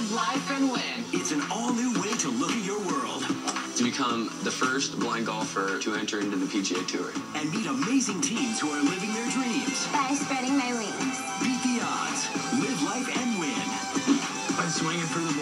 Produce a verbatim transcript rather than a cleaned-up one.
Live life and win. It's an all-new way to look at your world. To become the first blind golfer to enter into the P G A Tour. And meet amazing teams who are living their dreams. By spreading my wings. Beat the odds. Live life and win. By swinging for the